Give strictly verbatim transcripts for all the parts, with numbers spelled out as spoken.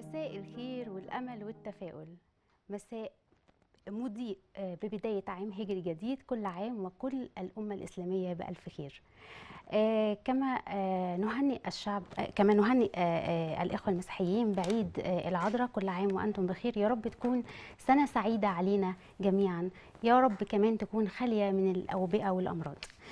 مساء الخير والأمل والتفاؤل. مساء مضيء ببداية عام هجري جديد، كل عام وكل الأمة الإسلامية بألف خير. آه كما آه نهنئ الشعب آه كما نهنئ آه آه الإخوة المسيحيين بعيد آه العذراء، كل عام وأنتم بخير. يا رب تكون سنة سعيدة علينا جميعا، يا رب كمان تكون خالية من الأوبئة والأمراض.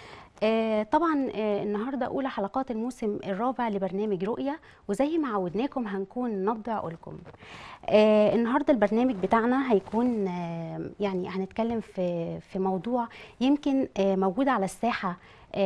آه طبعا آه النهارده اولى حلقات الموسم الرابع لبرنامج رؤيه، وزي ما عودناكم هنكون نبض عقولكم. آه النهارده البرنامج بتاعنا هيكون آه يعني هنتكلم في في موضوع يمكن آه موجود على الساحه،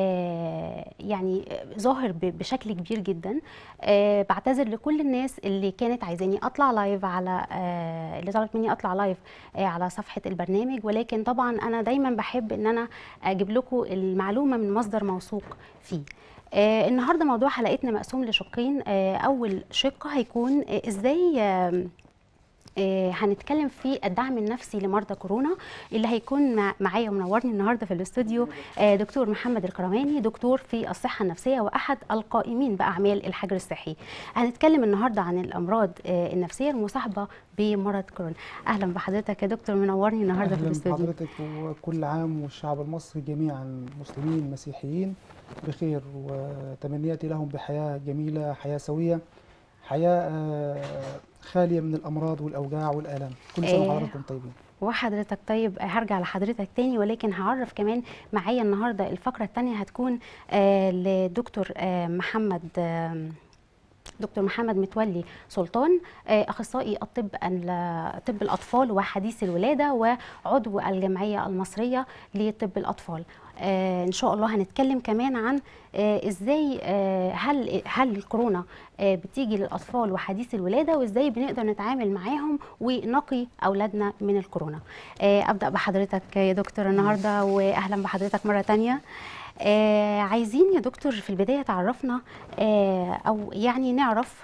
آه يعني ظاهر بشكل كبير جدا. آه بعتذر لكل الناس اللي كانت عايزاني اطلع لايف على آه اللي طلبت مني اطلع لايف آه على صفحه البرنامج، ولكن طبعا انا دايما بحب ان انا اجيب لكم المعلومه من مصدر موثوق فيه. آه النهارده موضوع حلقتنا مقسوم لشقين. آه اول شق هيكون آه ازاي آه آه هنتكلم في الدعم النفسي لمرضى كورونا، اللي هيكون مع معايا ومنورني النهارده في الاستوديو آه دكتور محمد الكرماني، دكتور في الصحه النفسيه واحد القائمين باعمال الحجر الصحي. هنتكلم النهارده عن الامراض آه النفسيه المصاحبه بمرض كورونا. اهلا بحضرتك يا دكتور، منورني النهارده في الاستوديو. اهلا بحضرتك، وكل عام والشعب المصري جميعا مسلمين مسيحيين بخير، وتمنياتي لهم بحياه جميله، حياه سويه، حياه خاليه من الامراض والاوجاع والالام. كل سنه وحضراتكم طيبين. وحضرتك طيب. هرجع لحضرتك تاني، ولكن هعرف كمان معايا النهارده الفقره الثانيه هتكون آه لدكتور آه محمد آه دكتور محمد متولي سلطان، اخصائي الطب طب الاطفال وحديث الولاده وعضو الجمعيه المصريه لطب الاطفال. آه ان شاء الله هنتكلم كمان عن آه ازاي آه هل هل الكورونا آه بتيجي للاطفال وحديث الولاده، وازاي بنقدر نتعامل معاهم ونقي اولادنا من الكورونا. آه ابدا بحضرتك يا دكتور النهارده، واهلا بحضرتك مره ثانيه. آه عايزين يا دكتور في البداية تعرفنا آه أو يعني نعرف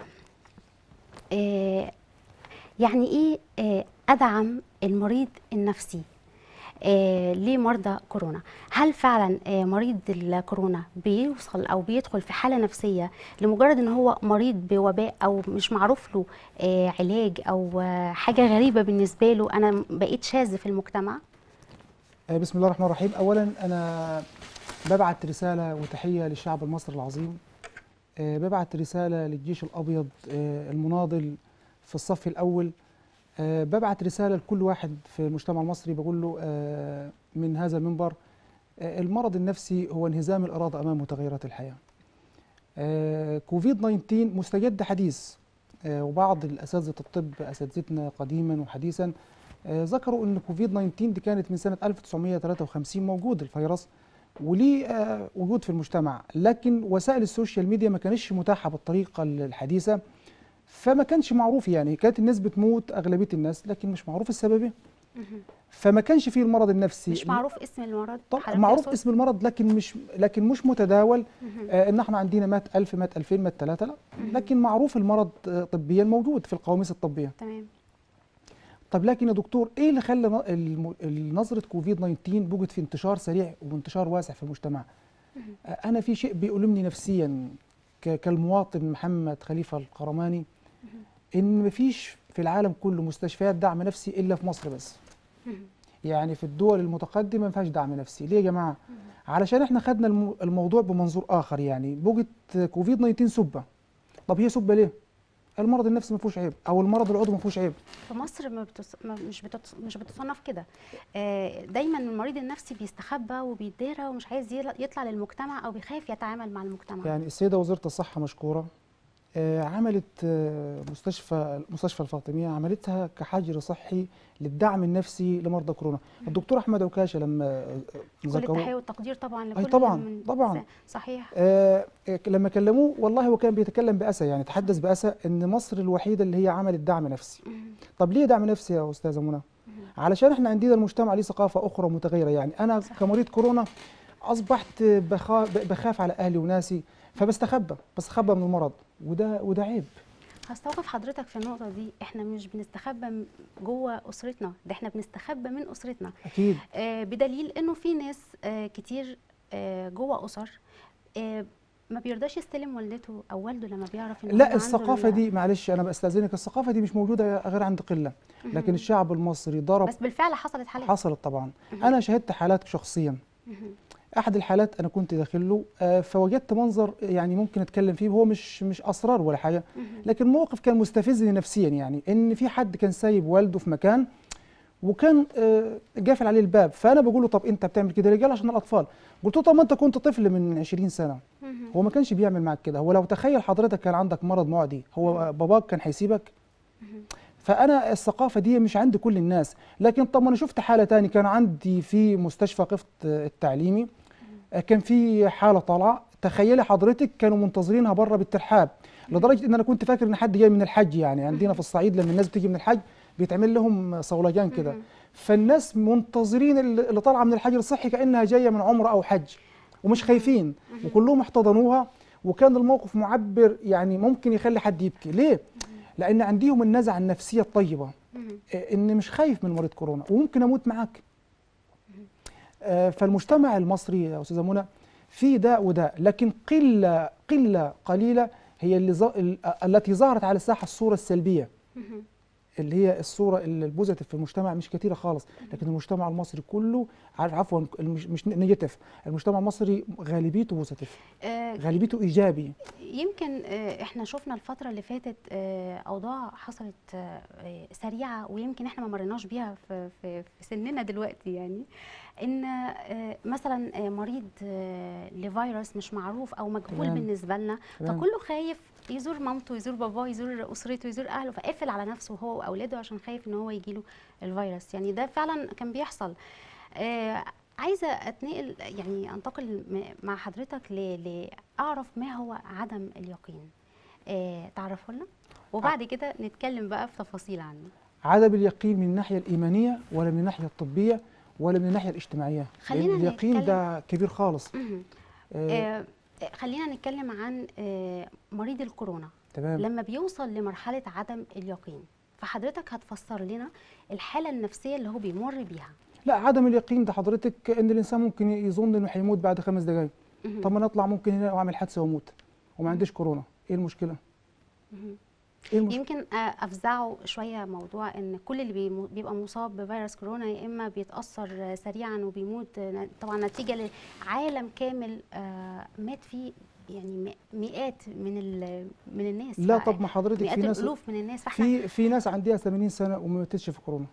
آه يعني إيه آه أدعم المريض النفسي آه لمرضى كورونا. هل فعلا آه مريض الكورونا بيوصل أو بيدخل في حالة نفسية لمجرد إن هو مريض بوباء، أو مش معروف له آه علاج، أو آه حاجة غريبة بالنسبة له، أنا بقيت شاذ في المجتمع؟ آه بسم الله الرحمن الرحيم. أولا أنا ببعت رسالة وتحية للشعب المصري العظيم، أه ببعت رسالة للجيش الأبيض أه المناضل في الصف الأول، أه ببعت رسالة لكل واحد في المجتمع المصري، بقول له أه من هذا المنبر أه المرض النفسي هو انهزام الإرادة أمام متغيرات الحياة. أه كوفيد تسعة عشر مستجد حديث، أه وبعض الأساتذة الطب أساتذتنا قديما وحديثا أه ذكروا أن كوفيد تسعة عشر دي كانت من سنة ألف وتسعمائة وثلاثة وخمسين موجود الفيروس وليه آه وجود في المجتمع، لكن وسائل السوشيال ميديا ما كانتش متاحه بالطريقه الحديثه، فما كانش معروف، يعني كانت الناس بتموت اغلبيه الناس لكن مش معروف السبب ايه. فما كانش فيه المرض النفسي، مش معروف اسم المرض. طبعا معروف اسم المرض لكن مش لكن مش متداول. آه ان احنا عندنا مات ألف مات ألفين مات ثلاثة، لا، لكن معروف المرض آه طبيا موجود في القواميس الطبيه. تمام. طب لكن يا دكتور ايه اللي خلى نظره كوفيد تسعة عشر بوجد في انتشار سريع وانتشار واسع في المجتمع؟ انا في شيء بيؤلمني نفسيا كالمواطن محمد خليفه القرماني، ان مفيش في العالم كله مستشفيات دعم نفسي الا في مصر بس. يعني في الدول المتقدمه ما فيهاش دعم نفسي. ليه يا جماعه؟ علشان احنا خدنا الموضوع بمنظور اخر، يعني بوجد كوفيد تسعة عشر سبه. طب هي سبه ليه؟ المرض النفسي ما فيهوش عيب، او المرض العضوي ما فيهوش عيب. في مصر ما بتص... ما مش بتص... مش بتصنف كده. آه دايما المريض النفسي بيستخبى وبيتدارى ومش عايز يطلع للمجتمع، او بيخاف يتعامل مع المجتمع. يعني السيده وزيره الصحه مشكوره، آه عملت آه مستشفى مستشفى الفاطميه، عملتها كحجر صحي للدعم النفسي لمرضى كورونا. الدكتور احمد عكاشه لما كل التحيه والتقدير طبعا لكل. أي طبعا من طبعا صحيح. آه لما كلموه والله هو كان بيتكلم بأسى، يعني تحدث بأسى ان مصر الوحيده اللي هي عملت دعم نفسي. طب ليه دعم نفسي يا استاذه منى؟ علشان احنا عندنا المجتمع ليه ثقافه اخرى متغيره. يعني انا صح. كمريض كورونا اصبحت بخاف, بخاف على اهلي وناسي، فبستخبى بستخبى من المرض، وده وده عيب. هستوقف حضرتك في النقطة دي. احنا مش بنستخبى جوه أسرتنا، ده احنا بنستخبى من أسرتنا. أكيد. آه بدليل إنه في ناس آه كتير آه جوه أسر آه ما بيرضاش يستلم والدته او والده لما بيعرف ان هو لا عنده الثقافه ال- دي معلش انا بستاذنك، الثقافه دي مش موجوده غير عند قله، لكن الشعب المصري ضرب. بس بالفعل حصلت حالات. حصلت طبعا. مهم. انا شهدت حالات شخصيا. مهم. احد الحالات انا كنت داخل له، آه، فوجدت منظر يعني ممكن اتكلم فيه، هو مش مش اسرار ولا حاجه، مهم. لكن موقف كان مستفزني نفسيا، يعني ان في حد كان سايب والده في مكان وكان آه، قافل عليه الباب، فانا بقول له طب انت بتعمل كده ليه؟ قال عشان الاطفال. قلت له طب ما انت كنت طفل من عشرين سنه، مهم. هو ما كانش بيعمل معك كده، هو لو تخيل حضرتك كان عندك مرض معدي، هو باباك كان هيسيبك؟ مهم. فانا الثقافه دي مش عند كل الناس. لكن طب ما انا شفت حاله تاني، كان عندي في مستشفى قفط التعليمي كان في حاله طالعه، تخيلي حضرتك كانوا منتظرينها بره بالترحاب، لدرجه ان انا كنت فاكر ان حد جاي من الحج، يعني عندنا في الصعيد لما الناس بتيجي من الحج بيتعمل لهم صولجان كده، مهم. فالناس منتظرين اللي اللي طالعه من الحجر الصحي كانها جايه من عمره او حج، ومش خايفين، وكلهم احتضنوها، وكان الموقف معبر، يعني ممكن يخلي حد يبكي. ليه؟ لان عندهم النزعه النفسيه الطيبه، مهم. آه، ان مش خايف من مريض كورونا وممكن اموت معاك. آه، فالمجتمع المصري يا استاذه منى في داء وداء، لكن قله قله قليله هي اللي ظ- ال- التي ظهرت على الساحه الصوره السلبيه، مهم. اللي هي الصوره ال- البوزيتيف في المجتمع مش كتيره خالص، لكن المجتمع المصري كله عارف- عفوا المش- مش نيجاتيف، المجتمع المصري غالبيته بوزيتيف، آه، غالبيته ايجابي. يمكن آه، احنا شفنا الفترة اللي فاتت آه، أوضاع حصلت آه، آه، سريعة، ويمكن احنا ما مريناش بيها في في في سننا دلوقتي، يعني ان آه، مثلا آه، مريض آه، لفيروس مش معروف او مجهول تمام. بالنسبة لنا، تمام. فكله خايف يزور مامته، يزور باباه، يزور أسرته، يزور أهله، فقافل على نفسه هو وأولاده عشان خايف ان هو يجيله الفيروس. يعني ده فعلا كان بيحصل. آه، عايزة أتنقل، يعني أنتقل م- مع حضرتك ل- لأعرف ما هو عدم اليقين. آه، تعرفه لنا وبعد كده نتكلم بقى في تفاصيل عنه. عدم اليقين من الناحيه الايمانيه ولا من الناحيه الطبيه ولا من الناحيه الاجتماعيه؟ خلينا لأن اليقين نتكلم- ده كبير خالص. مهم. آه، آه، خلينا نتكلم عن آه، مريض الكورونا تمام. لما بيوصل لمرحلة عدم اليقين، فحضرتك هتفسر لنا الحالة النفسية اللي هو بيمر بيها. لا، عدم اليقين ده حضرتك ان الانسان ممكن يظن انه هيموت بعد خمس دقائق. مهم. طب ما انا اطلع ممكن هنا واعمل حادثه واموت وما عنديش كورونا، ايه المشكله؟ مهم. ايه المشكله؟ يمكن آه، افزعوا شويه موضوع ان كل اللي بيمو- بيبقى مصاب بفيروس كورونا يا اما بيتاثر آه، سريعا وبيموت، آه، طبعا نتيجه لعالم كامل آه، مات فيه يعني م- مئات من ال- من الناس. لا ف- طب ما حضرتك مئات في ناس، الالوف من الناس، فاحنا في في ناس عندها ثمانين سنه وما ماتتش في كورونا.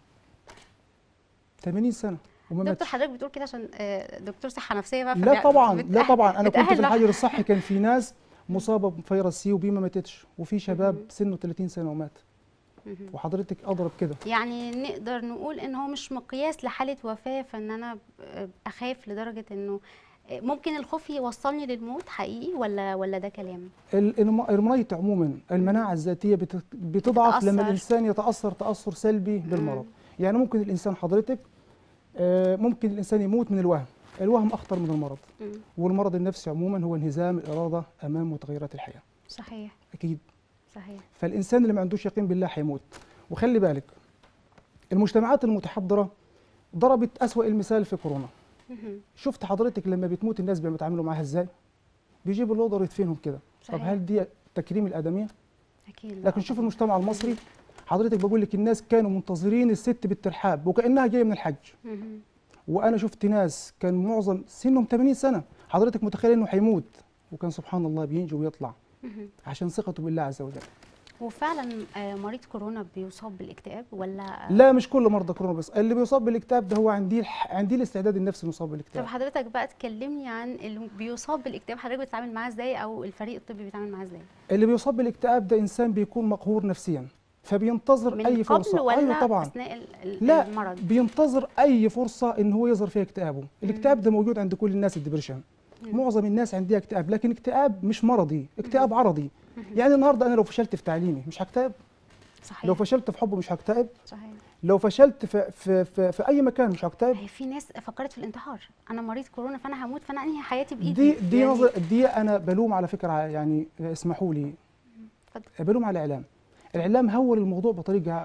ثمانين سنه وما دكتور ماتش. حضرتك بتقول كده عشان آه، دكتور صحه نفسيه بقى، لا فبيع- طبعا، لا بتأهل- طبعا، انا كنت بتأهل في لوحدها. الحجر الصحي كان في ناس مصابه بفيروس سي وبي ما ماتتش، وفي شباب مهم. سنه ثلاثين سنه ومات، مهم. وحضرتك اضرب كده. يعني نقدر نقول ان هو مش مقياس لحاله وفاه، فان انا ب- اخاف لدرجه انه ممكن الخوف يوصلني للموت حقيقي، ولا ولا ده كلام؟ ال- الم- المريض عموما المناعه الذاتيه بت- بتضعف لما بتتأثر. الانسان يتاثر تاثر سلبي بالمرض. يعني ممكن الانسان حضرتك آه، ممكن الانسان يموت من الوهم، الوهم اخطر من المرض، مم. والمرض النفسي عموما هو انهزام الاراده امام متغيرات الحياه. صحيح اكيد. صحيح. فالانسان اللي ما عندوش يقين بالله هيموت. وخلي بالك المجتمعات المتحضره ضربت اسوأ المثال في كورونا. مهم. شفت حضرتك لما بتموت الناس بيتعاملوا معاها ازاي؟ بيجيبوا اللودر يدفنهم كده. طب صحيح. هل دي تكريم الادميه؟ اكيد لا. لكن شوف المجتمع المصري، حضرتك بقول لك الناس كانوا منتظرين الست بالترحاب وكانها جايه من الحج. مهم. وانا شفت ناس كان معظم سنهم ثمانين سنه، حضرتك متخيل انه هيموت وكان سبحان الله بينجو ويطلع مهم. عشان ثقته بالله عز وجل. وفعلا آه، مريض كورونا بيصاب بالاكتئاب ولا؟ لا مش كل مرضى كورونا، بس اللي بيصاب بالاكتئاب ده هو عندي الح... عندي الاستعداد النفسي انه يصاب طب بالاكتئاب. حضرتك بقى تكلمني عن اللي بيصاب بالاكتئاب، حضرتك بتتعامل معاه ازاي او الفريق الطبي بيتعامل معاه ازاي؟ اللي بيصاب بالاكتئاب ده انسان بيكون مقهور نفسيا، فبينتظر من اي قبل فرصه. ولا ايوه طبعا. اثناء ال- ال- لا المرض؟ بينتظر اي فرصه ان هو يظهر فيها اكتئابه. الاكتئاب ده موجود عند كل الناس، الدبريشن. مم. معظم الناس عندها اكتئاب، لكن اكتئاب مش مرضي، اكتئاب عرضي. يعني النهارده انا لو فشلت في تعليمي مش هكتئب، صحيح. لو فشلت في حبه مش هكتئب، صحيح. لو فشلت في في في, في اي مكان مش هكتئب. هي في ناس فكرت في الانتحار، انا مريض كورونا فانا هموت، فانا انهي حياتي بايدي. دي دي يعني نظر دي انا بلوم على فكره، يعني اسمحوا لي اتفضل. بلوم على الاعلام. الاعلام هول الموضوع بطريقه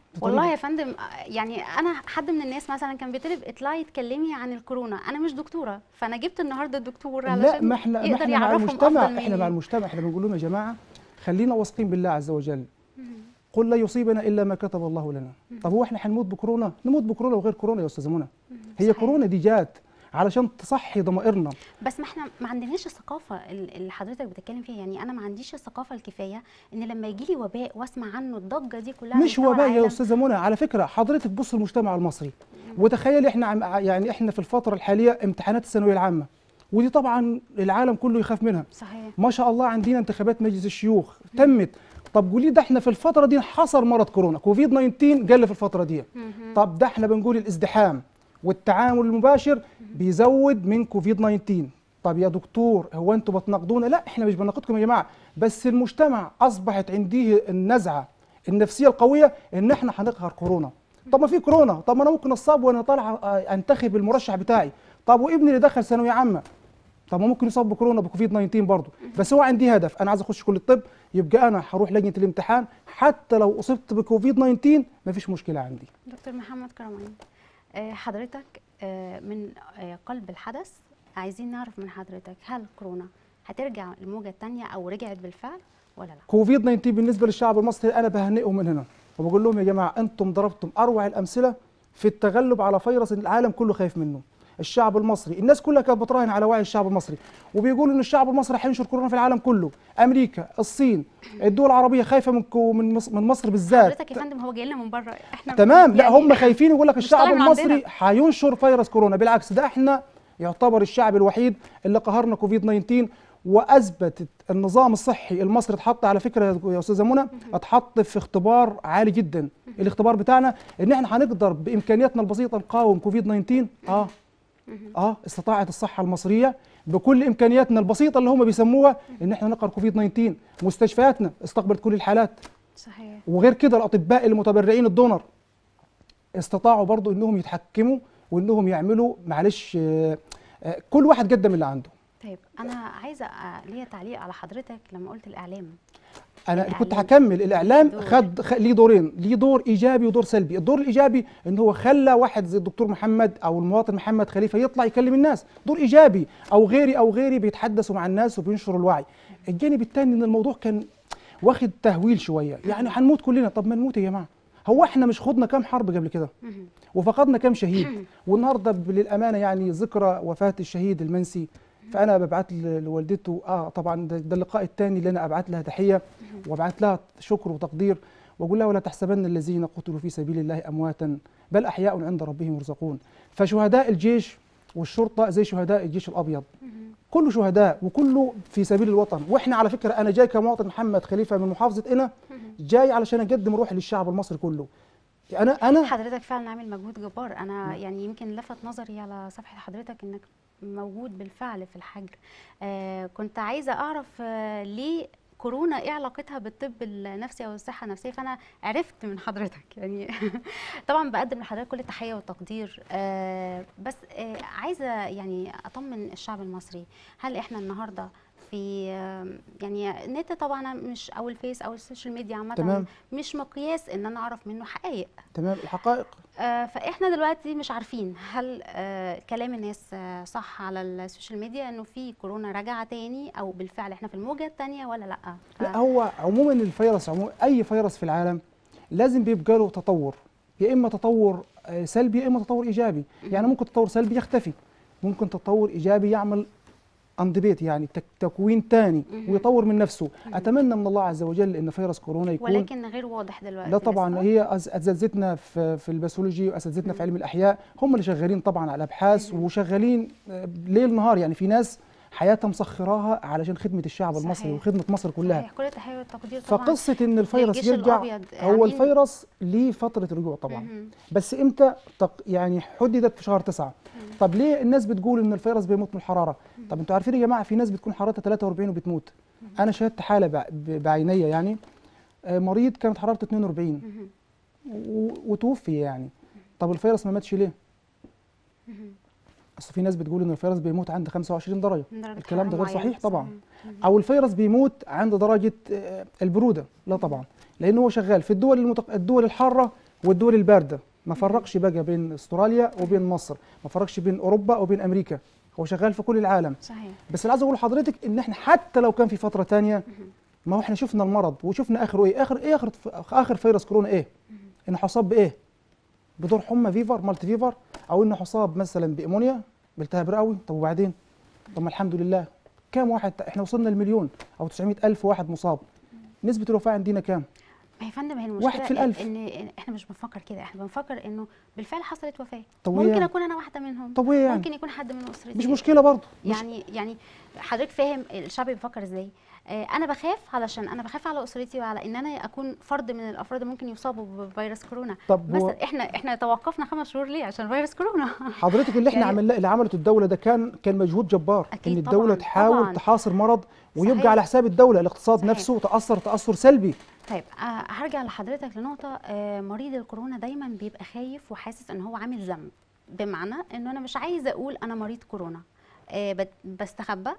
والله يا فندم يعني انا حد من الناس مثلا كان بيطلب اطلعي اتكلمي عن الكورونا، انا مش دكتوره، فانا جبت النهارده الدكتور لا، علشان ما احنا ما يقدر احنا مع يعرفهم المجتمع، افضل احنا مع مني. المجتمع، احنا بنقول لهم يا جماعه خلينا واثقين بالله عز وجل. قل لا يصيبنا الا ما كتب الله لنا. طب هو احنا هنموت بكورونا؟ نموت بكورونا وغير كورونا يا استاذه منى. هي صحيح. كورونا دي جات علشان تصحي ضمائرنا. بس ما احنا ما عندناش الثقافه ال- اللي حضرتك بتتكلم فيها، يعني انا ما عنديش الثقافه الكفايه ان لما يجي لي وباء واسمع عنه الضجه دي كلها على مش مستوى وباء يا العالم. استاذه منى، على فكره حضرتك بص المجتمع المصري وتخيلي احنا عم يعني احنا في الفتره الحاليه امتحانات الثانويه العامه، ودي طبعا العالم كله يخاف منها. صحيح. ما شاء الله عندنا انتخابات مجلس الشيوخ تمت. طب قولي ده احنا في الفتره دي حصل مرض كورونا كوفيد تسعة عشر قل في الفتره دي. طب ده احنا بنقول الازدحام والتعامل المباشر بيزود من كوفيد تسعة عشر. طب يا دكتور هو انتوا بتناقضونا؟ لا احنا مش بنناقضكم يا جماعه، بس المجتمع اصبحت عنده النزعه النفسيه القويه ان احنا هنقهر كورونا. طب ما في كورونا، طب ما انا ممكن اصاب وانا طالع انتخب المرشح بتاعي. طب وابني اللي دخل ثانويه عامه، طب ما ممكن يصاب بكورونا بكوفيد تسعة عشر برضه، بس هو عندي هدف انا عايز اخش كليه الطب، يبقى انا هروح لجنه الامتحان حتى لو اصبت بكوفيد تسعة عشر مفيش مشكله عندي. دكتور محمد كرمين، آه، حضرتك آه، من آه، قلب الحدث عايزين نعرف من حضرتك هل كورونا هترجع الموجة الثانية أو رجعت بالفعل ولا لا؟ كوفيد تسعة عشر بالنسبه للشعب المصري انا بهنئهم من هنا وبقول لهم يا جماعه انتم ضربتم اروع الامثله في التغلب على فيروس العالم كله خايف منه. الشعب المصري، الناس كلها كانت بتراهن على وعي الشعب المصري وبيقولوا ان الشعب المصري هينشر كورونا في العالم كله. امريكا، الصين، الدول العربيه خايفه من كو من مصر, من مصر بالذات. حضرتك يا فندم هو جاي لنا من بره احنا تمام. لا يعني هم خايفين، يقول لك الشعب بنشتغل من المصري عندنا. هينشر فيروس كورونا. بالعكس ده احنا يعتبر الشعب الوحيد اللي قهرنا كوفيد تسعة عشر، واثبتت النظام الصحي المصري اتحط على فكره يا استاذه منى اتحط في اختبار عالي جدا. الاختبار بتاعنا ان احنا هنقدر بامكانياتنا البسيطه نقاوم كوفيد تسعة عشر. اه اه استطاعت الصحه المصريه بكل امكانياتنا البسيطه اللي هم بيسموها ان احنا نقهر كوفيد تسعة عشر. مستشفياتنا استقبلت كل الحالات. صحيح. وغير كده الاطباء المتبرعين الدونر استطاعوا برضو انهم يتحكموا وانهم يعملوا معلش آه آه كل واحد قدم اللي عنده. طيب انا عايزه آه، ليا تعليق على حضرتك لما قلت الاعلام. انا الإعلام كنت هكمل. الاعلام دور. خد خ- ليه دورين، ليه دور ايجابي ودور سلبي. الدور الايجابي ان هو خلى واحد زي الدكتور محمد او المواطن محمد خليفه يطلع يكلم الناس، دور ايجابي، او غيري او غيري بيتحدثوا مع الناس وبينشروا الوعي. الجانب الثاني ان الموضوع كان واخد تهويل شويه، يعني هنموت كلنا. طب ما نموت يا جماعه، هو احنا مش خضنا كام حرب قبل كده وفقدنا كام شهيد؟ والنهارده للامانه يعني ذكرى وفاه الشهيد المنسي، فانا ببعت ل- لوالدته اه طبعا ده, ده اللقاء الثاني اللي انا ابعت لها تحيه وابعت لها شكر وتقدير واقول لها ولا تحسبن الذين قتلوا في سبيل الله امواتا بل احياء عند ربهم يرزقون. فشهداء الجيش والشرطه زي شهداء الجيش الابيض، كله شهداء وكله في سبيل الوطن. واحنا على فكره انا جاي كمواطن محمد خليفه من محافظه قنا، جاي علشان اقدم روحي للشعب المصري كله. انا انا حضرتك فعلا عامل مجهود جبار. انا يعني يمكن لفت نظري على صفحه حضرتك انك موجود بالفعل في الحجر. آه كنت عايزه اعرف آه ليه كورونا ايه علاقتها بالطب النفسي او الصحه النفسيه، فانا عرفت من حضرتك يعني طبعا بقدم لحضرتك كل التحيه والتقدير. آه بس آه عايزه يعني اطمن الشعب المصري، هل احنا النهارده في آه، يعني النت طبعا مش او الفيس او السوشيال ميديا عامه تمام. مش مقياس ان انا اعرف منه حقائق. تمام الحقائق. آه، فاحنا دلوقتي مش عارفين هل آه، كلام الناس آه، صح على السوشيال ميديا انه في كورونا راجعه تاني او بالفعل احنا في الموجه الثانيه ولا لا. لا هو عموما الفيروس عموما اي فيروس في العالم لازم بيبقى له تطور، يا اما تطور آه، سلبي يا اما تطور ايجابي. يعني ممكن تطور سلبي يختفي، ممكن تطور ايجابي يعمل اندبيت يعني تك- تكوين تاني ويطور من نفسه. اتمنى من الله عز وجل ان فيروس كورونا يكون ولكن غير واضح دلوقتي. لا طبعا. لسه. هي أس- اساتذتنا في في الباثولوجي واساتذتنا في علم الاحياء هم اللي شغالين طبعا على الابحاث وشغالين آه، ليل نهار. يعني في ناس حياتها مسخراها علشان خدمه الشعب صحيح. المصري وخدمه مصر كلها. صحيح. كل التحيه والتقدير طبعا. فقصه ان الفيروس للجيش يرجع، الأبيض. هو عاملين- الفيروس ليه فتره رجوع طبعا، مهم. بس امتى تق يعني حددت في شهر تسعة. طب ليه الناس بتقول ان الفيروس بيموت من الحراره؟ طب انتوا عارفين يا جماعه في ناس بتكون حرارتها ثلاثة وأربعين وبتموت. انا شاهدت حاله بع- ب- بعينيا يعني آه، مريض كانت حرارته اثنين وأربعين مهم. و- وتوفي يعني. طب الفيروس ما ماتش ليه؟ مهم. اصل في ناس بتقول ان الفيروس بيموت عند خمسة وعشرين درجه، من درجة الكلام ده حرارة غير معينة. صحيح طبعا. صحيح. او الفيروس بيموت عند درجه آه، البروده، لا طبعا، لان هو شغال في الدول المتق... الدول الحاره والدول البارده، ما فرقش بقى بين استراليا وبين مصر، ما فرقش بين اوروبا وبين امريكا، هو شغال في كل العالم. صحيح. بس اللي عايز اقول لحضرتك ان احنا حتى لو كان في فتره ثانيه، ما هو احنا شفنا المرض وشفنا اخره ايه، اخر ايه اخر اخر فيروس كورونا ايه؟ انه حصاب بايه؟ بدور حمى فيفر مالتي فيفر، او انه حصاب مثلا بامونيا بالتهاب رئوي. طب وبعدين؟ طب ما الحمد لله كام واحد، احنا وصلنا لمليون او تسعمائة الف واحد مصاب، نسبه الوفاه عندنا كام؟ ما هي فندم، هي المشكله واحد في الألف. ان إن احنا مش بنفكر كده، احنا بنفكر انه بالفعل حصلت وفاه، طب ممكن يعني؟ اكون انا واحده منهم، طب وايه يعني؟ ممكن يكون حد من اسرتي، مش مشكله برضه. يعني يعني حضرتك فاهم الشعب بيفكر ازاي؟ آه انا بخاف علشان انا بخاف على اسرتي وعلى ان انا اكون فرد من الافراد اللي ممكن يصابوا بفيروس كورونا. طب هو مثلا احنا احنا توقفنا خمس شهور ليه؟ عشان فيروس كورونا. حضرتك اللي احنا يعني عملناه اللي عملته الدوله ده كان كان مجهود جبار، أكيد ان الدوله طبعاً، تحاول طبعاً. تحاصر مرض ويبقى صحيح. على حساب الدوله، الاقتصاد صحيح. نفسه تاثر تاثر سلبي. طيب آه هرجع لحضرتك لنقطه، آه مريض الكورونا دايما بيبقى خايف وحاسس ان هو عامل ذنب، بمعنى انه انا مش عايزه اقول انا مريض كورونا، آه بت- بستخبى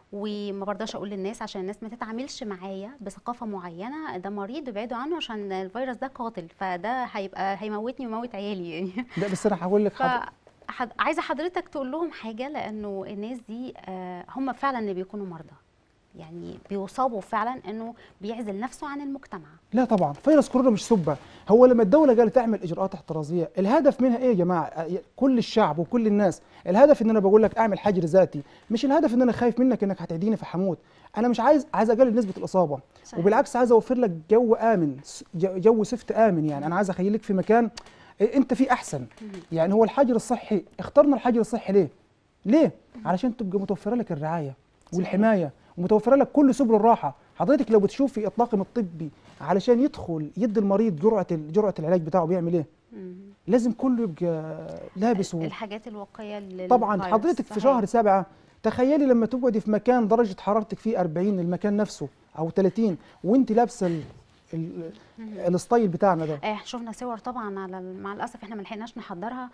وما برضاش اقول للناس عشان الناس ما تتعاملش معايا بثقافه معينه، ده مريض ابعدوا عنه عشان الفيروس ده قاتل، فده هيبقى هيموتني ويموت عيالي يعني. لا بس انا هقول لك ف حضرتك، حد- عايزه حضرتك تقول لهم حاجه، لانه الناس دي آه، هم فعلا اللي بيكونوا مرضى، يعني بيصابوا فعلا انه بيعزل نفسه عن المجتمع. لا طبعا فيروس كورونا مش سبه. هو لما الدوله قالت تعمل اجراءات احترازيه، الهدف منها ايه يا جماعه؟ كل الشعب وكل الناس، الهدف ان انا بقول لك اعمل حجر ذاتي، مش الهدف ان انا خايف منك انك هتعديني فحموت. انا مش عايز عايز اقلل نسبه الاصابه، صحيح. وبالعكس عايز اوفر لك جو امن، جو جو سفت امن. يعني انا عايز اخليك في مكان انت فيه احسن. يعني هو الحجر الصحي، اخترنا الحجر الصحي ليه؟ ليه؟ علشان تبقى متوفره لك الرعايه والحمايه، ومتوفره لك كل سبل الراحه. حضرتك لو بتشوفي الطاقم الطبي علشان يدخل يدي المريض جرعه ال- جرعه العلاج بتاعه بيعمل ايه؟ مم. لازم كله يبقى لابس و... الحاجات الوقايه للفيروس. طبعا حضرتك في صحيح. شهر سبعة تخيلي لما تقعدي في مكان درجه حرارتك فيه أربعين، المكان نفسه او ثلاثين، وانت لابسه ال... ال... الستايل بتاعنا ده. آه، شفنا صور طبعا، على ال- مع الاسف احنا ما لحقناش نحضرها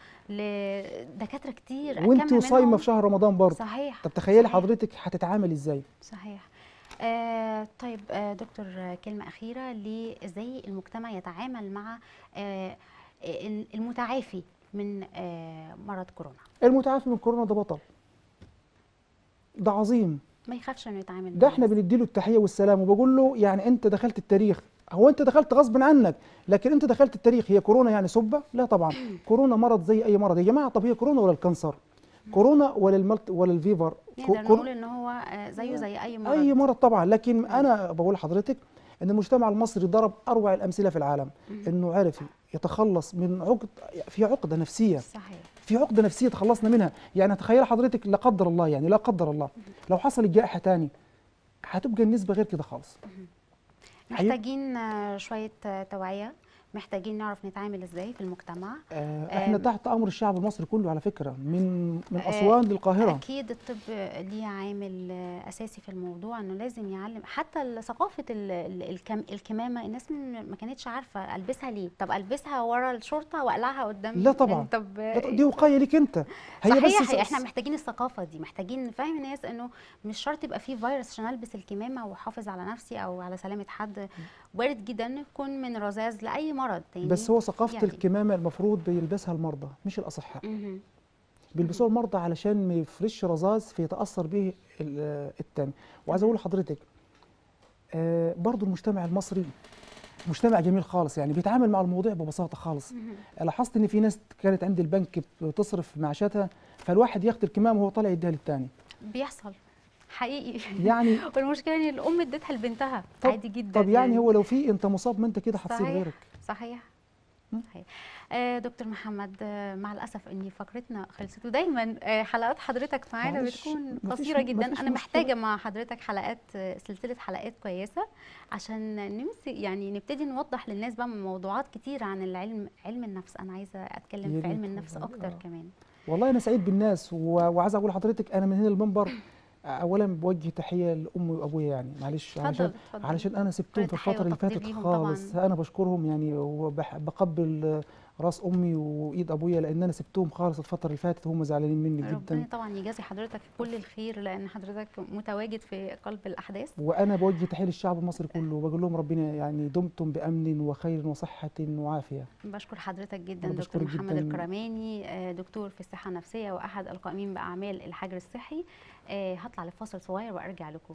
لدكاتره كتير، وانت كم وصايمه منهم. في شهر رمضان برضه. صحيح. طب تخيلي صحيح. حضرتك هتتعامل ازاي؟ صحيح. آه طيب آه دكتور، آه، كلمة أخيرة لإزاي المجتمع يتعامل مع آه ال- المتعافي من آه مرض كورونا، المتعافي من كورونا ده بطل، ده عظيم، ما يخافش إنه يتعامل ده احنا بالناس. بنديله التحيه والسلام وبقول له يعني انت دخلت التاريخ. هو انت دخلت غصب عنك، لكن انت دخلت التاريخ. هي كورونا يعني سبه؟ لا طبعا، كورونا مرض زي اي مرض يا جماعه. طب هي كورونا ولا الكانسر؟ كورونا ولا الملت ولا الفيفر؟ كو- نقدر كور- نقول إن هو آه زيه زي أي مرض. اي مرض طبعا. لكن انا بقول لحضرتك ان المجتمع المصري ضرب اروع الامثله في العالم، انه عرف يتخلص من عقد، في عقده نفسيه، صحيح. في عقده نفسيه تخلصنا منها. يعني تخيل حضرتك لا قدر الله، يعني لا قدر الله لو حصلت جائحه تاني، هتبقى النسبه غير كده خالص. محتاجين آه شوية آه توعية، محتاجين نعرف نتعامل إزاي في المجتمع. آه، احنا آم، تحت امر الشعب المصري كله على فكره، من من آه، اسوان للقاهره. أكيد الطب ليه عامل آه، أساسي في الموضوع، إنه لازم يعلم حتى ال- ثقافة ال- ال- الكم الكمامة. الناس م- ما كانتش عارفة ألبسها ليه، طب ألبسها ورا الشرطة وأقلعها قدام لا طبعا. طب لا ط- دي وقايه ليك انت. هي صحيح. بس هي احنا محتاجين الثقافة دي، محتاجين نفهم الناس إنه مش شرط يبقى فيه فيروس عشان ألبس الكمامة وأحافظ على نفسي أو على سلامة حد. وارد جدا إنه يكون من رذاذ لأي مرض تاني. بس هو ثقافه يعني. الكمامه المفروض بيلبسها المرضى مش الاصحاء. مهم. بيلبسوها المرضى علشان ما يفرش رذاذ فيتاثر به ال- التاني. وعايز اقول لحضرتك آه، برضو المجتمع المصري مجتمع جميل خالص، يعني بيتعامل مع المواضيع ببساطه خالص. مهم. لاحظت ان في ناس كانت عند البنك بتصرف معاشاتها، فالواحد ياخد الكمام وهو طالع يديها للتاني. بيحصل حقيقي. يعني والمشكله ان الام اديتها لبنتها طب- عادي جدا. طب يعني هو لو في انت مصاب ما انت كده هتصيب صحيح. غيرك. صحيح. مم. صحيح. آه دكتور محمد، آه مع الاسف ان فقرتنا خلصت، ودايما آه حلقات حضرتك معانا معلش، بتكون مفيش- قصيره جدا. مفيش انا مشكلة. محتاجه مع حضرتك حلقات، آه سلسله حلقات كويسه عشان نمسك، يعني نبتدي نوضح للناس بقى موضوعات كتير عن العلم، علم النفس. انا عايزه اتكلم يا في علم ريت النفس والله. اكتر آه. كمان. والله انا سعيد بالناس و- وعايز اقول لحضرتك انا من هنا المنبر اولا بوجه تحيه لامي وابويا، يعني معلش علشان اتفضل اتفضل. علشان انا سبتهم كل في تحية الفتره اللي وتقدير فاتت ليهم خالص. طبعاً. انا بشكرهم يعني وبقبل راس امي وايد ابويا، لان انا سبتهم خالص الفتره اللي فاتت وهم زعلانين مني ربنا جدا. طبعا يجازي حضرتك كل الخير، لان حضرتك متواجد في قلب الاحداث. وانا بوجه تحيه للشعب المصري كله وبقول لهم ربنا يعني دمتم بامن وخير وصحه وعافيه. بشكر حضرتك جدا أنا دكتور بشكرك محمد جداً. الكرماني، آه، دكتور في الصحه النفسيه واحد القائمين باعمال الحجر الصحي. آه، هطلع لفاصل صغير وارجع لكم.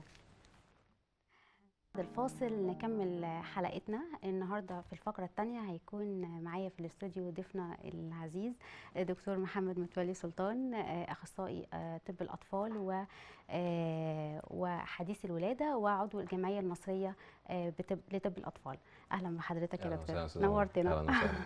بعد الفاصل نكمل حلقتنا النهارده. في الفقره الثانيه هيكون معايا في الاستوديو ضيفنا العزيز دكتور محمد متولي سلطان، اخصائي طب الاطفال و وحديث الولاده وعضو الجمعيه المصريه لطب الاطفال. اهلا بحضرتك يا دكتور، نورتنا. اهلا وسهلا.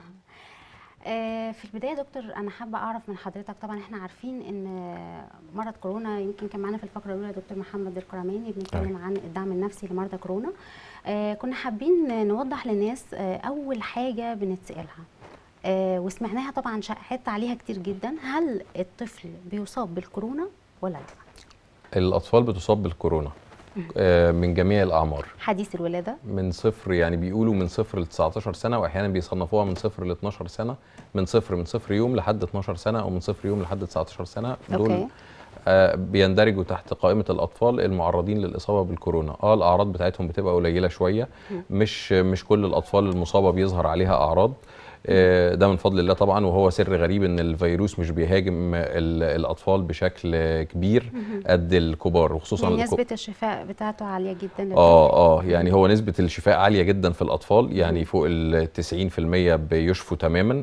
في البدايه دكتور انا حابه اعرف من حضرتك، طبعا احنا عارفين ان مرض كورونا، يمكن كان معانا في الفقره الاولى دكتور محمد الكرماني بنتكلم عن الدعم النفسي لمرضى كورونا. كنا حابين نوضح للناس اول حاجه بنتسالها وسمعناها طبعا شائعات عليها كتير جدا، هل الطفل بيصاب بالكورونا ولا لا؟ الاطفال بتصاب بالكورونا من جميع الاعمار، حديث الولاده من صفر، يعني بيقولوا من صفر ل تسعتاشر سنه، واحيانا بيصنفوها من صفر ل اتناشر سنه، من صفر من صفر يوم لحد اتناشر سنه، او من صفر يوم لحد تسعتاشر سنه. دول أوكي. آه بيندرجوا تحت قائمه الاطفال المعرضين للاصابه بالكورونا. اه الاعراض بتاعتهم بتبقى قليله شويه، مش مش كل الاطفال المصابه بيظهر عليها اعراض. ده من فضل الله طبعا، وهو سر غريب ان الفيروس مش بيهاجم الاطفال بشكل كبير قد الكبار، وخصوصا يعني نسبه الشفاء بتاعته عاليه جدا. اه اه يعني هو نسبه الشفاء عاليه جدا في الاطفال، يعني فوق ال تسعين في المية بيشفوا تماما.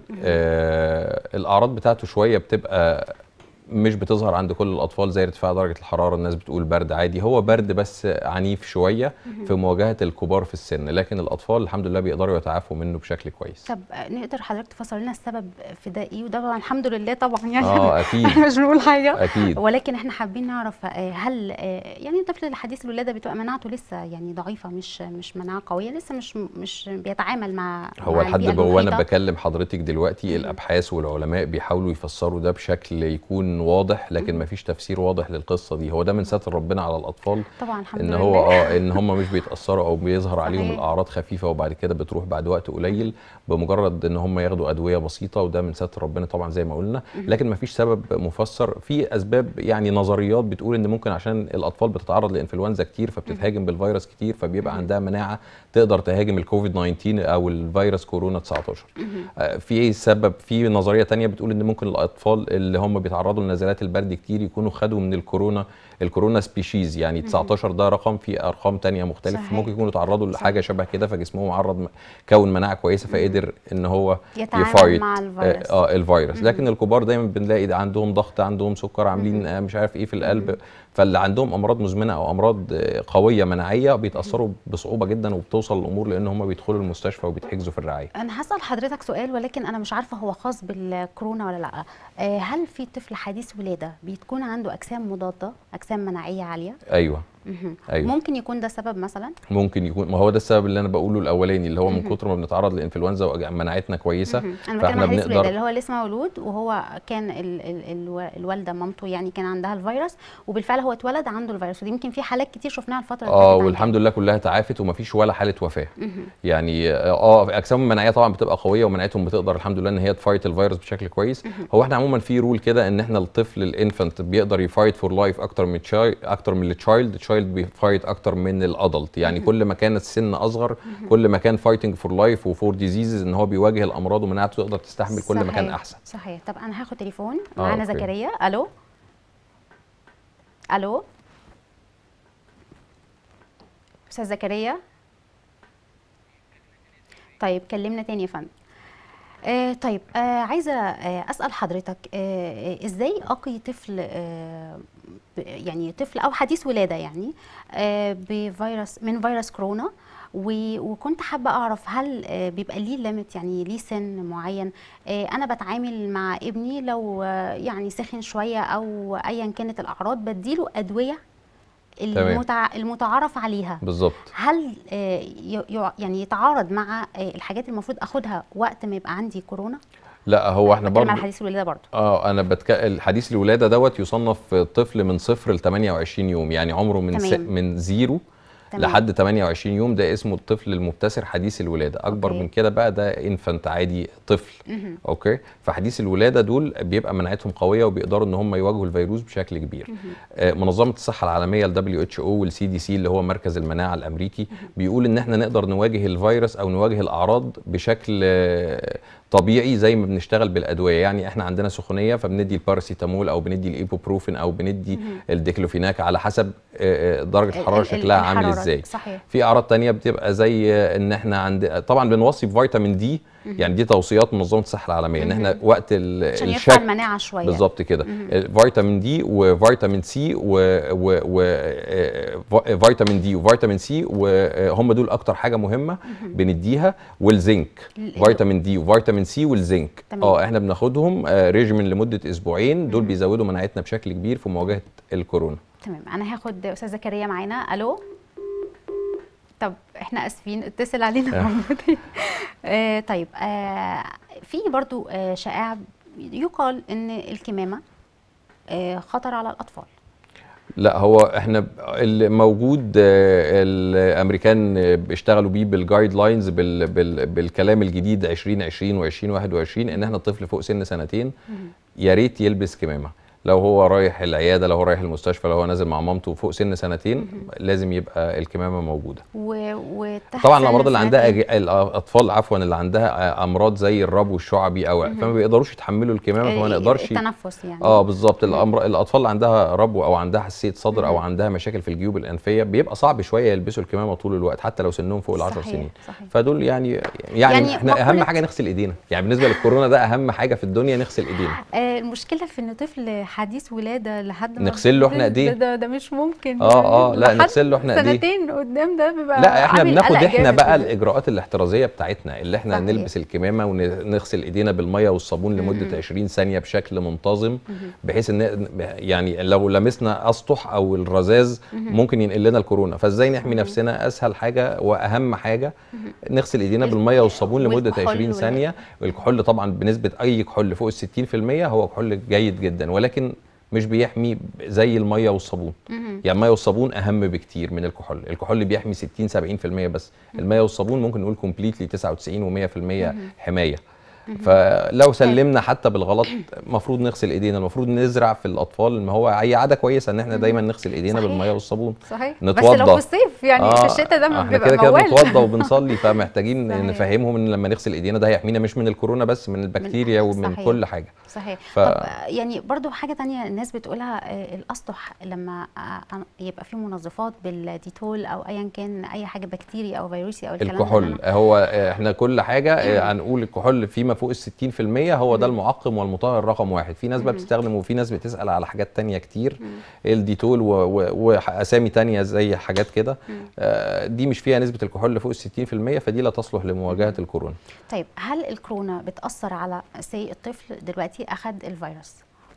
آه الاعراض بتاعته شويه بتبقى مش بتظهر عند كل الاطفال، زي ارتفاع درجه الحراره، الناس بتقول برد عادي، هو برد بس عنيف شويه في مواجهه الكبار في السن، لكن الاطفال الحمد لله بيقدروا يتعافوا منه بشكل كويس. طب نقدر حضرتك تفسر لنا السبب في ده ايه؟ وده طبعا الحمد لله طبعا يعني اه اكيد احنا مش بنقول حاجه اكيد، ولكن احنا حابين نعرف هل يعني الطفل الحديث الولاده بتبقى مناعته لسه يعني ضعيفه، مش مش مناعه قويه، لسه مش مش بيتعامل مع هو لحد وانا بكلم حضرتك دلوقتي الابحاث والعلماء بيحاولوا يفسروا ده بشكل يكون واضح، لكن ما فيش تفسير واضح للقصه دي. هو ده من ستر ربنا على الاطفال طبعا الحمد ان لله. هو اه ان هم مش بيتاثروا او بيظهر عليهم صحيح. الاعراض خفيفه وبعد كده بتروح بعد وقت قليل بمجرد ان هم ياخدوا ادويه بسيطه، وده من ستر ربنا طبعا زي ما قلنا، لكن ما فيش سبب مفسر. في اسباب يعني نظريات بتقول ان ممكن عشان الاطفال بتتعرض لانفلونزا كتير فبتتهاجم بالفيروس كتير، فبيبقى عندها مناعه تقدر تهاجم الكوفيد تسعتاشر او الفيروس كورونا تسعتاشر. في سبب، في نظريه ثانيه بتقول ان ممكن الاطفال اللي هم بيتعرضوا لنزلات البرد كتير يكونوا خدوا من الكورونا الكورونا سبيشيز، يعني تسعتاشر ده رقم، في ارقام تانية مختلفه. صحيح. ممكن يكونوا تعرضوا لحاجه شبه كده فجسمهم عرض كون مناعه كويسه فقدر ان هو يتعامل مع الفيروس. اه الفيروس. لكن الكبار دايما بنلاقي عندهم ضغط، عندهم سكر، عاملين آه مش عارف ايه في القلب، فاللي عندهم امراض مزمنه او امراض قويه مناعيه بيتاثروا بصعوبه جدا وبتوصل الامور لان هم بيدخلوا المستشفى وبيتحجزوا في الرعايه. انا هسال حضرتك سؤال ولكن انا مش عارفه هو خاص بالكورونا ولا لا. هل في طفل حديث ولاده بتكون عنده اجسام مضاده، اجسام مناعيه عاليه؟ ايوه أيوة. ممكن يكون ده سبب مثلا؟ ممكن يكون، ما هو ده السبب اللي انا بقوله الاولاني، اللي هو من كتر ما بنتعرض للانفلونزا ومناعتنا كويسه فاحنا بنقدر، اللي هو لسه مولود وهو كان ال ال ال الوالده مامته يعني كان عندها الفيروس وبالفعل هو اتولد عنده الفيروس، ودي يمكن في حالات كتير شفناها الفتره اللي فاتت اه والحمد لله كلها تعافت ومفيش ولا حاله وفاه. يعني اه اجسام المناعيه طبعا بتبقى قويه ومناعتهم بتقدر الحمد لله ان هي تفايت الفيروس بشكل كويس. هو احنا عموما في رول كده ان احنا الطفل الانفنت بيقدر يفايت فور لايف اكتر من اكتر من التشايلد، التشايلد بيفايت اكتر من الادلت، يعني كل ما كان السن اصغر كل ما كان فايتنج فور لايف وفور ديزيزز، ان هو بيواجه الامراض ومناعته تقدر تستحمل كل ما كان احسن. صحيح. طب انا هاخد تليفون معانا. آه زكريا. الو الو استاذ زكريا. طيب كلمنا تاني يا فندم. آه طيب آه عايزه آه اسال حضرتك آه ازاي اقي طفل آه يعني طفل او حديث ولاده يعني آه بفيروس من فيروس كورونا، وكنت حابه اعرف هل آه بيبقى ليه ليميت، يعني ليه سن معين؟ آه انا بتعامل مع ابني لو آه يعني سخن شويه او ايا كانت الاعراض بديله ادويه المتع... المتعارف عليها بالظبط. هل آه ي... يعني يتعارض مع آه الحاجات المفروض اخدها وقت ما يبقى عندي كورونا؟ لا هو احنا برضه على حديث الولاده برضه اه انا بتك... الحديث الولاده دوت يصنف طفل من صفر ل تمنية وعشرين يوم، يعني عمره من س... من زيرو تمام. لحد ثمانية وعشرين يوم ده اسمه الطفل المبتسر حديث الولاده. اكبر أوكي. من كده بقى ده انفانت عادي، طفل. مهم. اوكي. فحديث الولاده دول بيبقى مناعتهم قويه وبيقدروا ان هم يواجهوا الفيروس بشكل كبير. آه، منظمه الصحه العالميه ال دبليو اتش او والسي دي سي اللي هو مركز المناعه الامريكي بيقول ان احنا نقدر نواجه الفيروس او نواجه الاعراض بشكل آه، طبيعي زي ما بنشتغل بالادويه. يعني احنا عندنا سخونيه فبندي الباراسيتامول او بندي الايبوبروفين او بندي الديكلوفيناك على حسب آه، آه، درجه ال- الحراره ال- شكلها عامل الحرارة. ازاي. صحيح. في اعراض تانية بتبقى زي ان احنا عند طبعا بنوصي بفيتامين دي. يعني دي توصيات منظمه الصحه العالميه ان احنا وقت ال- عشان يرفع الشك المناعه شويه. بالظبط كده. فيتامين دي وفيتامين سي وفيتامين دي وفيتامين سي وهم دول اكتر حاجه مهمه بنديها، والزنك. ال- فيتامين دي وفيتامين سي والزنك تمام. اه احنا بناخدهم آه، ريجيمين لمده اسبوعين. دول بيزودوا مناعتنا بشكل كبير في مواجهه الكورونا. تمام. انا هاخد استاذ زكريا معانا. الو. طب احنا اسفين، اتصل علينا مرتين. آه طيب، آه في برضو آه شائعه يقال ان الكمامه آه خطر على الاطفال. لا، هو احنا اللي موجود آه، الامريكان آه، بيشتغلوا بيه بالجايد لاينز بال بال بالكلام الجديد عشرين عشرين وعشرين واحد وعشرين ان احنا الطفل فوق سن سنتين يا ريت يلبس كمامه. لو هو رايح العياده، لو هو رايح المستشفى، لو هو نازل مع مامته فوق سن سنتين لازم يبقى الكمامه موجوده. و... وتحت طبعا سن الامراض اللي عندها سنتين. أج... الاطفال عفوا اللي عندها امراض زي الربو الشعبي او فما بيقدروش يتحملوا الكمامه، فما آه، نقدرش. التنفس يعني. اه بالظبط. الامر الاطفال اللي عندها ربو او عندها حساسيه صدر او عندها مشاكل في الجيوب الانفيه بيبقى صعب شويه يلبسوا الكمامه طول الوقت حتى لو سنهم فوق العشر صحيح، سنين. صحيح. فدول يعني يعني, يعني يعني احنا اهم مقولة- حاجه نغسل ايدينا. يعني بالنسبه للكورونا ده اهم حاجه في الدنيا نغسل ايدينا. آه المشكله في ان طفل حديث ولاده لحد ما نغسل له احنا ده- ايديه. ده, ده مش ممكن. اه اه لا لحد نغسل له احنا ايديه. سنتين قدام ده بيبقى لا احنا عامل بناخد قلق احنا جامد بقى كده. الاجراءات الاحترازيه بتاعتنا اللي احنا صحيح. نلبس الكمامه ونغسل ايدينا بالميه والصابون لمده عشرين ثانيه بشكل منتظم، بحيث ان يعني لو لمسنا اسطح او الرذاذ ممكن ينقل لنا الكورونا. فازاي نحمي نفسنا؟ اسهل حاجه واهم حاجه نغسل ايدينا ال- بالميه والصابون لمده والكحول عشرين وال- ثانيه. والكحول طبعا بنسبه اي كحول فوق ال ستين في المية هو كحول جيد جدا، ولكن مش بيحمي زي الميه والصابون. يعني الميه والصابون اهم بكتير من الكحول. الكحول بيحمي ستين سبعين في المية بس، الميه والصابون ممكن نقول كومبليتلي تسعة وتسعين ومية في المية حمايه. فلو سلمنا حتى بالغلط المفروض نغسل ايدينا. المفروض نزرع في الاطفال ما هو هي عاده كويسه ان احنا دايما نغسل ايدينا صحيح. بالميه والصابون. صحيح. نتوضى. بس لو في الصيف يعني آه، في الشتاء ده احنا بيبقى كده كده موال. بنتوضى وبنصلي، فمحتاجين صحيح. نفهمهم ان لما نغسل ايدينا ده هيحمينا مش من الكورونا بس، من البكتيريا ومن صحيح. كل حاجه. صحيح. ف- طب يعني برضو حاجة تانية الناس بتقولها، آه، الأسطح لما آه، يبقى فيه منظفات بالديتول أو أيا كان أي حاجة بكتيري أو فيروسي أو الكلام ده. الكحول هو احنا كل حاجه آه، هنقول الكحول فيما فوق ال ستين في المية هو ده المعقم والمطهر رقم واحد. في ناس بقى بتستخدم وفي ناس بتسال على حاجات تانية كتير، الديتول و- و- واسامي تانية زي حاجات كده. آه، دي مش فيها نسبه الكحول فوق ال ستين في المية، فدي لا تصلح لمواجهه الكورونا. طيب هل الكورونا بتأثر على سي الطفل دلوقتي أخذ الفيروس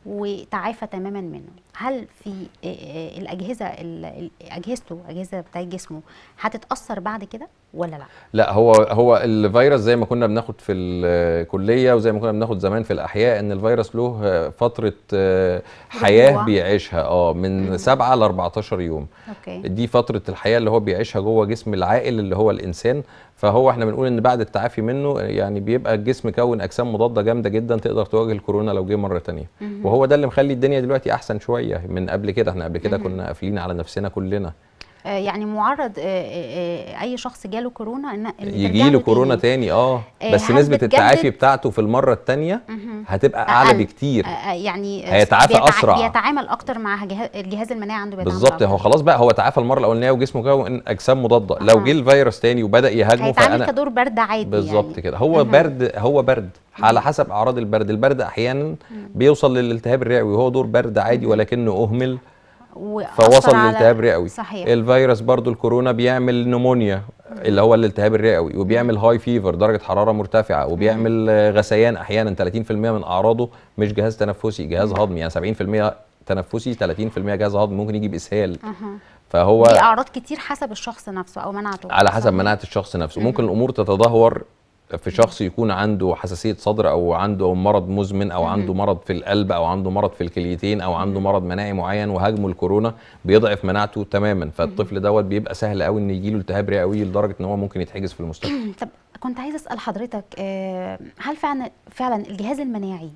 وتعافى تماما منه، هل في آه، آه، الأجهزة ال- ال- أجهزته أجهزة بتاعت جسمه هتتأثر بعد كده ولا لا؟ لا، هو هو الفيروس زي ما كنا بناخد في الكليه وزي ما كنا بناخد زمان في الاحياء ان الفيروس له فتره آه، حياه رجوع. بيعيشها اه من سبعة ل أربعتاشر يوم. أوكي. دي فتره الحياه اللي هو بيعيشها جوه جسم العاقل اللي هو الانسان. فهو احنا بنقول ان بعد التعافي منه يعني بيبقى الجسم كون اجسام مضاده جامده جدا تقدر تواجه الكورونا لو جه مره تانية. وهو ده اللي مخلي الدنيا دلوقتي احسن شويه من قبل كده. احنا قبل كده كنا قافلين على نفسنا كلنا. آه، يعني معرض آه، آه، آه، اي شخص جاله كورونا ان إن ترجع يجي له كورونا تاني. تاني اه آه، بس هل نسبه بتجدد؟ التعافي بتاعته في المره الثانيه هتبقى اعلى أقل. بكتير. آه، آه، يعني آه، هيتعافى بيتع- أسرع. بيتعامل اكتر مع جهاز الجهاز المناعي عنده بيتعامل بالظبط. أكتر. هو خلاص بقى هو تعافى المره الاولانيه وجسمه كون اجسام مضاده. أها. لو جه الفيروس تاني وبدا يهاجمه هيتعامل فانا كدور برد عادي بالظبط يعني. كده. هو برد هو برد على حسب اعراض البرد. البرد احيانا بيوصل للالتهاب الرئوي وهو دور برد عادي ولكنه اهمل وأثر فوصل على- للالتهاب رئوي. صحيح. الفيروس برضو الكورونا بيعمل نمونيا اللي هو الالتهاب الرئوي، وبيعمل هاي فيفر درجه حراره مرتفعه، وبيعمل آه، غثيان احيانا. ثلاثين في المية من اعراضه مش جهاز تنفسي، جهاز هضمي. يعني سبعين في المية تنفسي ثلاثين في المية جهاز هضمي، ممكن يجي باسهال. أها. فهو دي اعراض كتير حسب الشخص نفسه او مناعته. على حسب صحيح. مناعه الشخص نفسه. ممكن الامور تتدهور في شخص يكون عنده حساسيه صدر او عنده مرض مزمن او عنده مرض في القلب او عنده مرض في الكليتين او عنده مرض مناعي معين وهاجمه الكورونا بيضعف مناعته تماما، فالطفل دوت بيبقى سهل قوي ان يجي له التهاب رئوي لدرجه ان هو ممكن يتحجز في المستشفى. طب كنت عايزه اسال حضرتك، هل فعلا فعلا الجهاز المناعي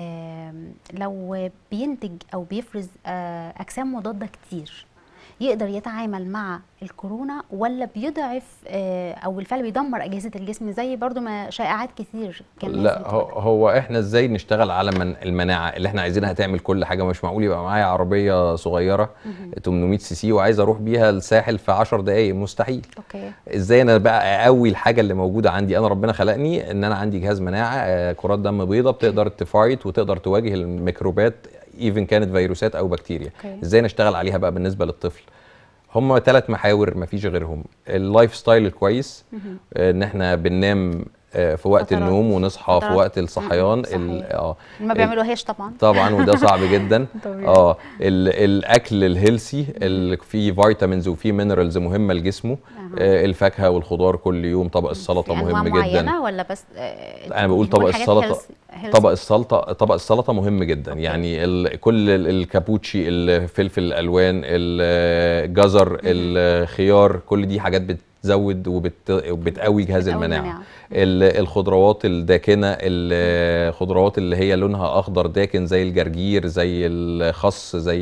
لو بينتج او بيفرز اجسام مضاده كتير يقدر يتعامل مع الكورونا، ولا بيضعف او بالفعل بيدمر اجهزه الجسم زي برضو ما شائعات كتير كان؟ لا هو, هو احنا ازاي نشتغل على من المناعه اللي احنا عايزينها تعمل كل حاجه؟ مش معقول يبقى معايا عربيه صغيره ثمانمائة سي سي وعايز اروح بيها الساحل في عشر دقائق، مستحيل. اوكي. ازاي انا بقى اقوي الحاجه اللي موجوده عندي؟ انا ربنا خلقني ان انا عندي جهاز مناعه، كرات دم بيضاء بتقدر تفايت وتقدر تواجه الميكروبات ايفن كانت فيروسات او بكتيريا. أوكي. ازاي نشتغل عليها بقى بالنسبه للطفل؟ هم ثلاث محاور مفيش غيرهم. اللايف ستايل الكويس، ان احنا بننام في وقت النوم ونصحى في وقت الصحيان. اه ما بيعملوهاش طبعا طبعا وده صعب جدا. اه الاكل الهيلثي اللي فيه فيتامينز وفيه مينرالز مهمه لجسمه. آه الفاكهه والخضار كل يوم. طبق السلطه مهم جدا. معينة ولا بس آه انا بقول طبق السلطه طبق السلطه طبق السلطه مهم جدا. أوكي. يعني ال كل الكابوتشي، الفلفل الالوان، الجزر، الخيار، كل دي حاجات بتزود وبت وبتقوي جهاز المناعه. الخضروات الداكنه، الخضروات اللي هي لونها اخضر داكن زي الجرجير، زي الخس، زي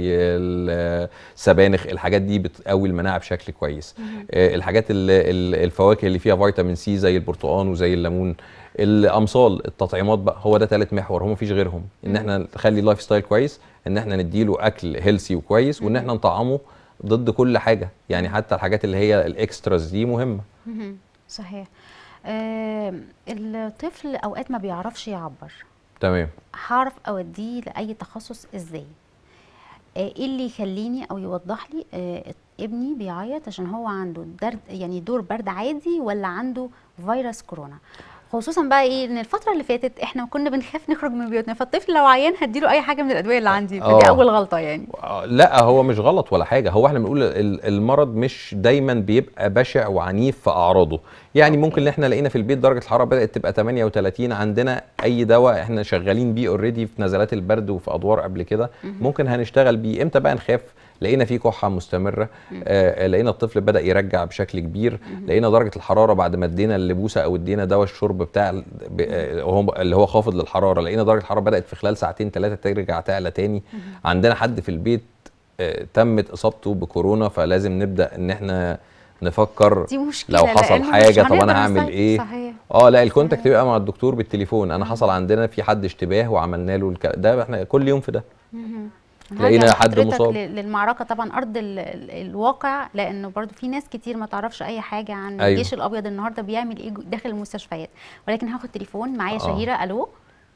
السبانخ، الحاجات دي بتقوي المناعه بشكل كويس. الحاجات الفواكه اللي فيها فيتامين سي زي البرتقال وزي الليمون. الامصال، التطعيمات بقى هو ده ثالث محور، هو مفيش غيرهم. ان احنا نخلي لايف ستايل كويس، ان احنا نديله اكل هيلثي وكويس، وان احنا نطعمه ضد كل حاجه، يعني حتى الحاجات اللي هي الاكستراز دي مهمه. صحيح. آه الطفل اوقات ما بيعرفش يعبر. تمام. هعرف اوديه لاي تخصص ازاي؟ آه ايه اللي يخليني او يوضح لي آه ابني بيعيط عشان هو عنده درد، يعني دور برد عادي ولا عنده فيروس كورونا؟ خصوصا بقى ايه ان الفتره اللي فاتت احنا كنا بنخاف نخرج من بيوتنا، فالطفل لو عيان هديله اي حاجه من الادويه اللي عندي، فدي اول غلطه يعني. لا هو مش غلط ولا حاجه، هو احنا بنقول المرض مش دايما بيبقى بشع وعنيف في اعراضه. يعني ممكن اللي احنا لقينا في البيت درجه الحراره بدات تبقى ثمانية وثلاثين، عندنا اي دواء احنا شغالين بيه اوريدي في نزلات البرد وفي ادوار قبل كده ممكن هنشتغل بيه. امتى بقى نخاف؟ لقينا فيه كحه مستمره، آه لقينا الطفل بدا يرجع بشكل كبير، لقينا درجه الحراره بعد ما ادينا اللبوسه او ادينا دواء الشرب بتاع اللي هو خافض للحراره، لقينا درجه الحراره بدات في خلال ساعتين ثلاثه ترجع تعلى تاني. عندنا حد في البيت آه تمت اصابته بكورونا، فلازم نبدا ان احنا نفكر دي مشكلة لو حصل حاجه طب انا هعمل ايه. صحيح. اه لا الكونتاكت يبقى مع الدكتور بالتليفون. انا حصل عندنا في حد اشتباه وعملنا له الك... ده احنا كل يوم في ده لقينا حد مصاب. للمعركه طبعا ارض ال ال الواقع، لانه برضو في ناس كتير ما تعرفش اي حاجه عن أيوه. الجيش الابيض النهارده بيعمل ايه داخل المستشفيات. ولكن هاخد تليفون معايا. آه. شهيره. الو.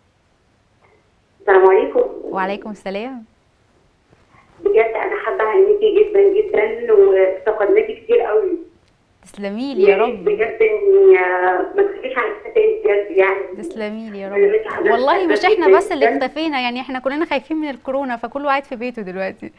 السلام عليكم. وعليكم السلام. بجد انا حابه اهنيكي جدا جدا وافتقدناكي كتير قوي. تسلمي لي يا رب. بجد اني ما تخافيش على تاني بجد يعني. تسلمي لي يا رب. والله مش احنا بس اللي اختفينا، يعني احنا كلنا خايفين من الكورونا، فكله قاعد في بيته دلوقتي.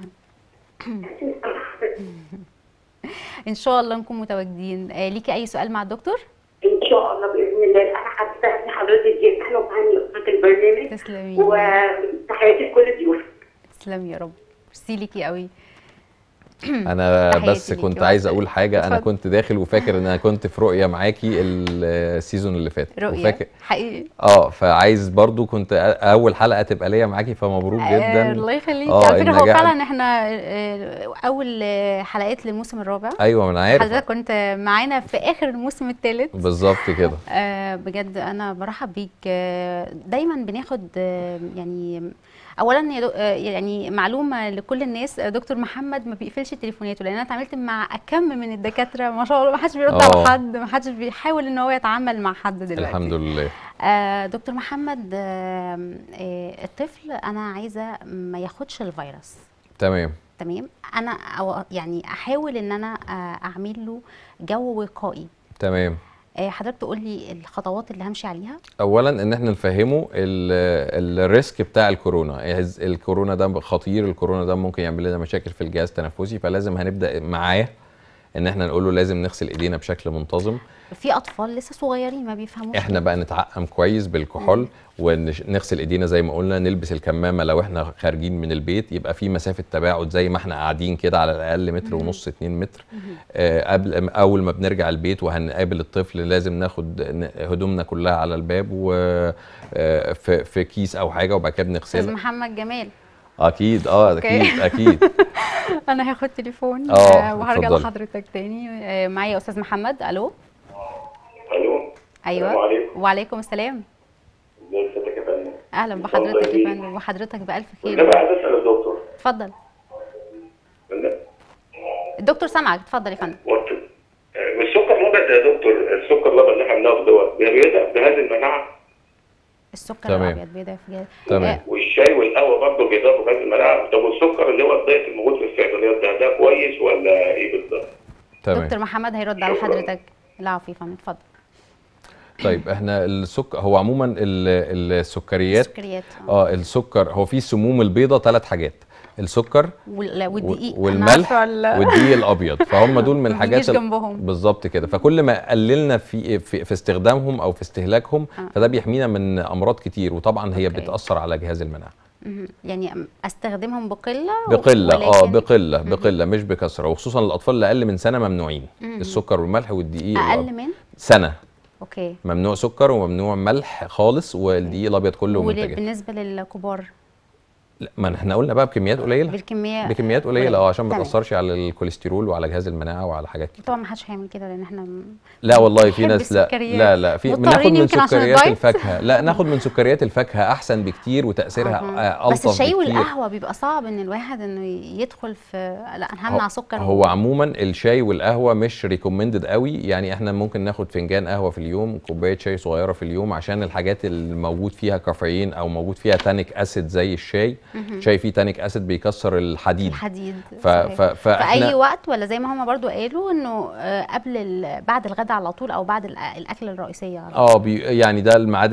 ان شاء الله نكون متواجدين. آه ليكي اي سؤال مع الدكتور؟ ان شاء الله باذن الله. انا حابه حضرتك جدا وعني قناه البرنامج. تسلمي. وتحياتي لكل الضيوف. تسلمي يا رب. ميرسي ليكي قوي. انا بس كنت عايز اقول حاجه. انا كنت داخل وفاكر ان انا كنت في رؤيه معاكي السيزون اللي فات. رؤيه وفاكر حقيقي. اه فعايز برضو كنت اول حلقه تبقى ليا معاكي، فمبروك جدا. آه الله يخليكي. آه على فكره هو فعلا احنا اول حلقات للموسم الرابع. ايوه ما انا عارف. حضرتك كنت معانا في اخر الموسم الثالث بالظبط كده. آه بجد انا برحب بيك. آه دايما بناخد آه يعني اولا يعني معلومه لكل الناس، دكتور محمد ما بيقفلش تليفوناته، لان انا اتعاملت مع اكم من الدكاتره ما شاء الله ما حدش بيرد على حد، ما حدش بيحاول ان هو يتعامل مع حد دلوقتي. الحمد لله. آه دكتور محمد، آه آه الطفل انا عايزه ما ياخدش الفيروس. تمام تمام. انا أو يعني احاول ان انا اعمل له جو وقائي. تمام. حضرتك تقول لي الخطوات اللي همشي عليها. اولا ان احنا نفهمه الريسك بتاع الكورونا. الكورونا ده خطير، الكورونا ده ممكن يعمل لنا مشاكل في الجهاز التنفسي، فلازم هنبدا معاه ان احنا نقول له لازم نغسل ايدينا بشكل منتظم. في اطفال لسه صغيرين ما بيفهموش. احنا بقى نتعقم كويس بالكحول ونغسل ايدينا زي ما قلنا، نلبس الكمامه لو احنا خارجين من البيت، يبقى في مسافه تباعد زي ما احنا قاعدين كده على الاقل متر ونص اتنين متر. آه قبل اول ما بنرجع البيت وهنقابل الطفل لازم ناخد هدومنا كلها على الباب وفي في كيس او حاجه وبعد كده بنغسلها. استاذ محمد جمال. اكيد اه اكيد اكيد. انا هاخد تليفون اه وهرجع اتفضلي. لحضرتك تاني. آه معايا استاذ محمد. الو. الو. ايوه. السلام عليكم. وعليكم السلام. ازي حضرتك يا فندم؟ اهلا بحضرتك يا فندم، وحضرتك بالف خير. انا عايز اسال الدكتور. اتفضل. فندم. الدكتور سامعك، اتفضل يا فندم. وقت مش السكر الابيض يا دكتور، السكر الابيض اللي احنا بناخده دوت بيضعف جهاز المناعه. السكر تمام. الابيض بيضعف جهاز. تمام. آه، والشاي والقهوه برضه بيضافوا جهاز المناعه. طب والسكر اللي هو الدايت الموجود في الصيدليات ده ده كويس ولا ايه بالظبط؟ تمام. دكتور محمد هيرد على شكراً. حضرتك. العفو يا فندم، اتفضل. طيب احنا السكر هو عموما ال- السكريات السكريات اه السكر هو فيه السموم البيضاء ثلاث حاجات، السكر وال- والدقيق. أنا والملح عارفة ال- والدقيق الابيض، فهم دول من ما الحاجات بيجيش جنبهم. بالظبط كده. فكل ما قللنا في في, في استخدامهم او في استهلاكهم آه. فده بيحمينا من امراض كتير، وطبعا هي أوكي. بتاثر على جهاز المناعه مهم. يعني استخدمهم بقله بقله اه ولكن بقله بقله مش بكثره، وخصوصا الاطفال اللي اقل من سنه ممنوعين. مهم. السكر والملح والدقيق اقل الأبيض. من. سنه اوكي. ممنوع سكر وممنوع ملح خالص، والدقيق الابيض كله ومنتجات. وبالنسبه للكبار لا، ما احنا قلنا بقى بكميات قليله بالكميه بكميات قليله اه عشان ما تمام. تاثرش على الكوليسترول وعلى جهاز المناعه وعلى حاجات كتير. طبعا ما حدش هيعمل كده لان احنا م- لا والله في بنحب ناس لا السكريات. لا لا في مضطرين بناخد من يمكن عشان سكريات الدايت. الفاكهه، لا ناخد من سكريات الفاكهه احسن بكتير وتاثيرها أها. آه، بس الطف الشاي بكتير. والقهوه بيبقى صعب ان الواحد انه يدخل في لا انا همنع سكر. هو عموما الشاي والقهوه مش ريكومندد قوي، يعني احنا ممكن ناخد فنجان قهوه في اليوم، كوبايه شاي صغيره في اليوم، عشان الحاجات اللي موجود فيها كافيين او موجود فيها تانيك اسيد زي الشاي. شاي فيه تانيك اسيد بيكسر الحديد. الحديد. ف... ف... في فاحنا اي وقت ولا زي ما هم برضو قالوا انه آه، قبل ال... بعد الغداء على طول او بعد الأ- الاكل الرئيسيه على طول. اه بي يعني ده الميعاد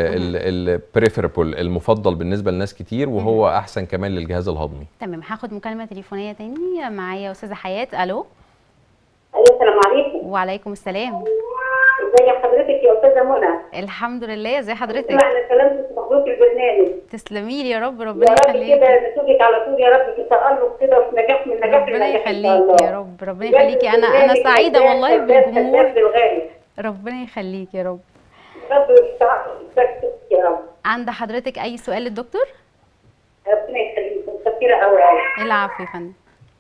البريفربل المفضل بالنسبه لناس كتير، وهو احسن كمان للجهاز الهضمي. تمام. هاخد مكالمه تليفونيه تاني. معايا استاذه حياه. الو. ايوه السلام عليكم. وعليكم السلام. ازي حضرتك يا استاذه منى؟ الحمد لله. ازي حضرتك؟ انا كلمت في مخلوق البرنامج. تسلمي لي يا رب. يا ربنا رب يخليك. كده نتوجك على طول يا رب في تألق كده وفي نجاح من نجاح ربنا لنجاح إن شاء يخليك الله. يا رب. ربنا يخليكي. انا انا برنامج سعيده هداف والله هداف هداف بالجمهور. بالغالي. ربنا يخليك يا رب. رب يستعطفك يا رب. عند حضرتك اي سؤال للدكتور؟ ربنا يخليك. متشكره قوي قوي. العفو يا فندم.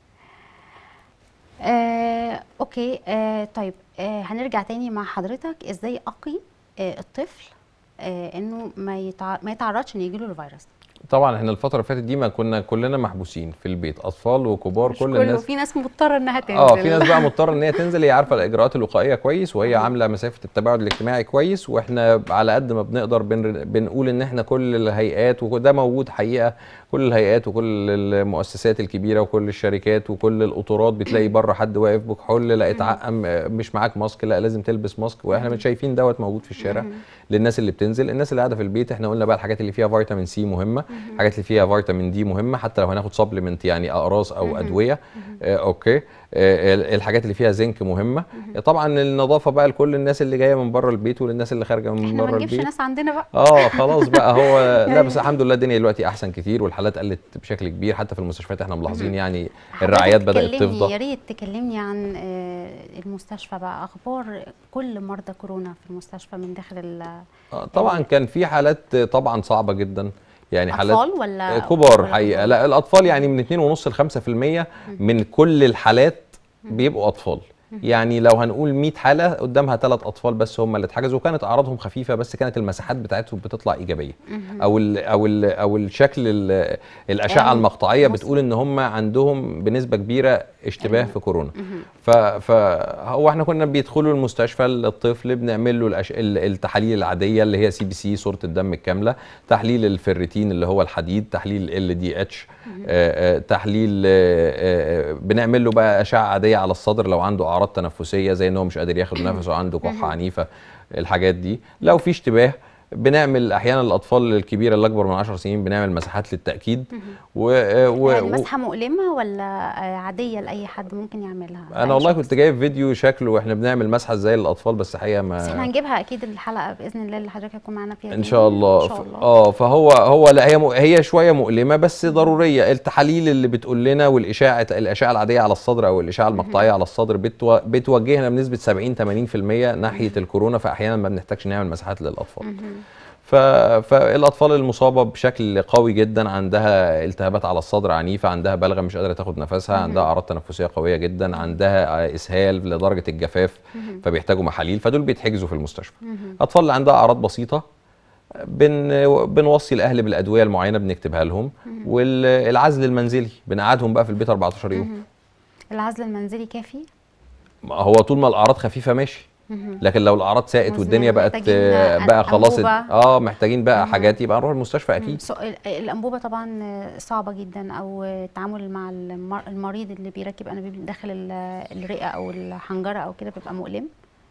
آه، اوكي. آه، طيب. آه، هنرجع تاني مع حضرتك ازاي اقي آه، الطفل آه، انه ما يتع... ما يتعرضش ان يجيله الفيروس. طبعا احنا الفتره اللي فاتت دي ما كنا كلنا محبوسين في البيت، اطفال وكبار، مش كل كله، الناس. في ناس مضطره انها تنزل. اه في ناس بقى مضطره ان هي تنزل، هي عارفه الاجراءات الوقائيه كويس وهي عامله مسافه التباعد الاجتماعي كويس، واحنا على قد ما بنقدر بن بنقول ان احنا كل الهيئات، وده موجود حقيقه، كل الهيئات وكل المؤسسات الكبيره وكل الشركات وكل القطارات بتلاقي بره حد واقف بكحول، لا اتعقم مش معاك ماسك، لا لازم تلبس ماسك، واحنا مش شايفين دوت موجود في الشارع للناس اللي بتنزل. الناس اللي قاعده في البيت احنا قلنا بقى الحاجات اللي فيها فيتامين سي مهمه، الحاجات اللي فيها فيتامين دي مهمه، حتى لو هناخد سبلمنت يعني اقراص او ادويه. آه اوكي. آه الحاجات اللي فيها زنك مهمه. طبعا النظافه بقى لكل الناس اللي جايه من بره البيت وللناس اللي خارجه من احنا بره ما نجيبش البيت. ناس عندنا بقى. اه خلاص بقى هو لا بس الحمد لله الدنيا دلوقتي احسن كتير والحالات قلت بشكل كبير، حتى في المستشفيات احنا ملاحظين يعني الرعايات بدات تكلمني- تفضى. يا ريت تكلمني عن آه، المستشفى بقى، اخبار كل مرضى كورونا في المستشفى من داخل ال- آه طبعا كان في حالات طبعا صعبه جدا، يعني حالات اطفال ولا كبار ولا حقيقه. كبار؟ لا الاطفال يعني من اتنين ونص ل خمسة في المية من كل الحالات بيبقوا اطفال. يعني لو هنقول مية حاله قدامها ثلاث اطفال بس هم اللي اتحجزوا، وكانت اعراضهم خفيفه بس كانت المساحات بتاعتهم بتطلع ايجابيه، او ال او ال او الشكل ال الاشعه آه، المقطعيه مصر. بتقول ان هم عندهم بنسبه كبيره اشتباه في كورونا. ف فهو احنا كنا بيدخلوا المستشفى الطفل بنعمل له الأش... ال- التحاليل العاديه اللي هي سي بي سي صوره الدم الكامله، تحليل الفيريتين اللي هو الحديد، تحليل ال دي اتش، تحليل آه، آه، بنعمل له بقى اشعه عاديه على الصدر لو عنده اعراض تنفسيه زي ان هو مش قادر ياخد نفسه، عنده كحه عنيفه، الحاجات دي. لو في اشتباه بنعمل احيانا الاطفال الكبيره اللي اكبر من عشر سنين بنعمل مساحات للتاكيد. و... و... يعني مسحه مؤلمه ولا عاديه لاي حد ممكن يعملها؟ انا والله كنت جايب فيديو شكله واحنا بنعمل مسحه ازاي للاطفال، بس حقيقه ما، بس احنا هنجيبها اكيد الحلقه باذن الله اللي حضرتك هتكون معانا فيها ان شاء الله. ان شاء الله. اه فهو هو لا هي م... هي شويه مؤلمه بس ضروريه. التحاليل اللي بتقول لنا والاشعه الاشعه العاديه على الصدر او الاشعه المقطعيه على الصدر بتو... بتوجهنا بنسبه سبعين ثمانين في المية ناحيه الكورونا، فاحيانا ما بنحتاجش نعمل مساحات للاطفال. ف... فالاطفال المصابه بشكل قوي جدا عندها التهابات على الصدر عنيفه، عندها بلغم مش قادره تاخد نفسها، عندها اعراض تنفسيه قويه جدا، عندها اسهال لدرجه الجفاف فبيحتاجوا محاليل، فدول بيتحجزوا في المستشفى. اطفال اللي عندها اعراض بسيطه بن... بنوصي الاهل بالادويه المعينه بنكتبها لهم، والعزل المنزلي بنقعدهم بقى في البيت أربعتاشر يوم. العزل المنزلي كافي؟ هو طول ما الاعراض خفيفه ماشي، لكن لو الاعراض ساءت والدنيا بقت بقى خلاص اه محتاجين بقى مم. حاجات، يبقى نروح المستشفى اكيد. الانبوبه طبعا صعبه جدا، او التعامل مع المريض اللي بيركب انابيب داخل الرئه او الحنجره او كده بيبقى مؤلم.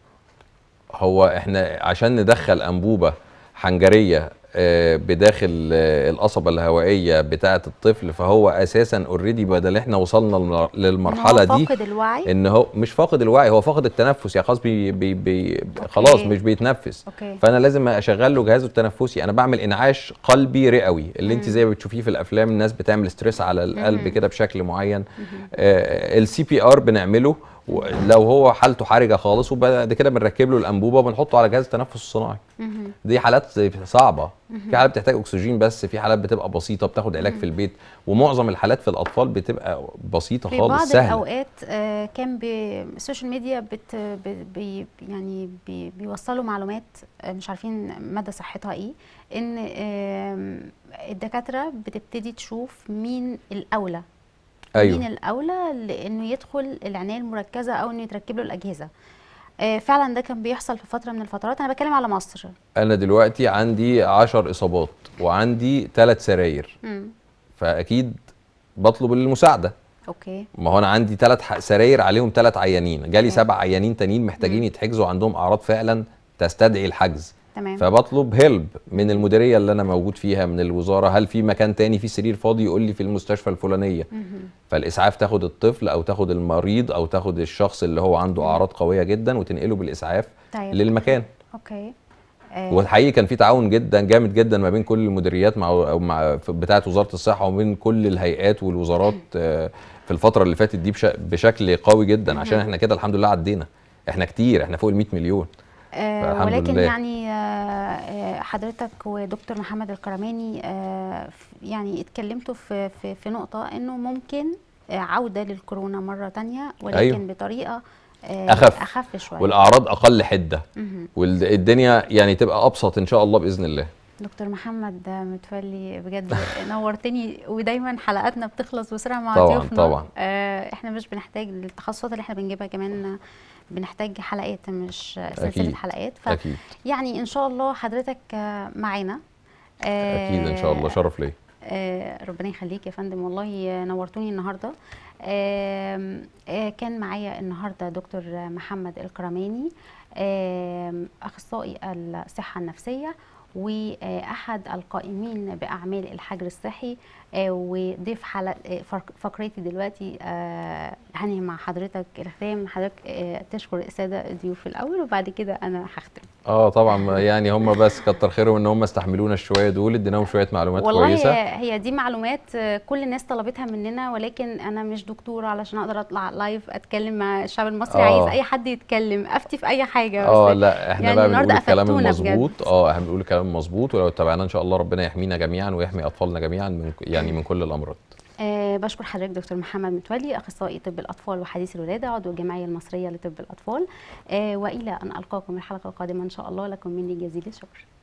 هو احنا عشان ندخل انبوبه حنجريه بداخل القصبه الهوائيه بتاعه الطفل، فهو اساسا اوريدي بدل احنا وصلنا للمرحله دي فاقد الوعي. ان هو مش فاقد الوعي، هو فاقد التنفس، يا خلاص بي بي بي خلاص مش بيتنفس. أوكي. فانا لازم اشغل له جهازه التنفسي، انا بعمل انعاش قلبي رئوي اللي انت زي ما بتشوفيه في الافلام، الناس بتعمل ستريس على القلب كده بشكل معين. آه السي بي ار بنعمله لو هو حالته حرجه خالص، وبعد كده بنركب له الانبوبه وبنحطه على جهاز التنفس الصناعي. دي حالات صعبه، في حالات بتحتاج اكسجين بس، في حالات بتبقى بسيطه بتاخد علاج في البيت، ومعظم الحالات في الاطفال بتبقى بسيطه في خالص بعض سهله. الاوقات آه كان السوشيال ميديا بت بي يعني بي بيوصلوا معلومات آه مش عارفين مدى صحتها ايه، ان آه الدكاتره بتبتدي تشوف مين الاولى. أيوة. مين الاولى لانه يدخل العنايه المركزه او انه يتركب له الاجهزه. آه فعلا ده كان بيحصل في فتره من الفترات. انا بتكلم على مصر. انا دلوقتي عندي عشر اصابات وعندي ثلاث سراير، م. فاكيد بطلب المساعده. اوكي. ما هو انا عندي ثلاث سراير عليهم ثلاث عيانين، جالي سبع عيانين تانيين محتاجين يتحجزوا، عندهم اعراض فعلا تستدعي الحجز. تمام. فبطلب هيلب من المديريه اللي انا موجود فيها، من الوزاره، هل في مكان تاني في سرير فاضي؟ يقول لي في المستشفى الفلانيه. مم. فالاسعاف تاخد الطفل او تاخد المريض او تاخد الشخص اللي هو عنده اعراض قويه جدا وتنقله بالاسعاف طيب. للمكان. اوكي. آه. والحقيقه كان في تعاون جدا جامد جدا ما بين كل المديريات مع او مع بتاعه وزاره الصحه ومن كل الهيئات والوزارات آه في الفتره اللي فاتت دي بشكل قوي جدا. مم. عشان احنا كده الحمد لله عدينا، احنا كتير، احنا فوق ال مية مليون. آه ولكن لله. يعني آه حضرتك ودكتور محمد الكرماني آه يعني اتكلمتوا في, في في نقطه انه ممكن آه عوده للكورونا مره تانية، ولكن أيوه. بطريقه آه اخف اخف شويه، والاعراض اقل حده، والدنيا يعني تبقى ابسط ان شاء الله باذن الله. دكتور محمد متولي بجد نورتني، ودايما حلقاتنا بتخلص بسرعه مع طبعا ضيوفنا. طبعا آه احنا مش بنحتاج التخصصات اللي احنا بنجيبها، كمان بنحتاج حلقات مش سلسله حلقات. ف أكيد. يعني ان شاء الله حضرتك معانا. آه اكيد ان شاء الله، شرف ليا. آه ربنا يخليك يا فندم، والله نورتوني النهارده. آه آه كان معايا النهارده دكتور محمد الكرماني، آه اخصائي الصحه النفسيه واحد القائمين باعمال الحجر الصحي، وضيف حلقه فقرتي دلوقتي. هنهي مع حضرتك الختام، حضرتك تشكر الساده الضيوف الاول وبعد كده انا هختم. اه طبعا يعني هم بس كتر خيرهم ان هم استحملونا الشويه دول، اديناهم شويه معلومات والله كويسه. والله هي دي معلومات كل الناس طلبتها مننا، ولكن انا مش دكتوره علشان اقدر اطلع لايف اتكلم مع الشعب المصري. آه. عايز اي حد يتكلم، افتي في اي حاجه. اه لا احنا يعني بقى بنقول الكلام المظبوط. اه احنا بنقول الكلام المظبوط، ولو اتبعناه ان شاء الله ربنا يحمينا جميعا ويحمي اطفالنا جميعا من يعني من كل الامراض. أه بشكر حضرتك دكتور محمد متولي، اخصائي طب الاطفال وحديث الولاده، عضو الجمعيه المصريه لطب الاطفال. أه والى ان القاكم الحلقه القادمه ان شاء الله، لكم مني جزيل الشكر.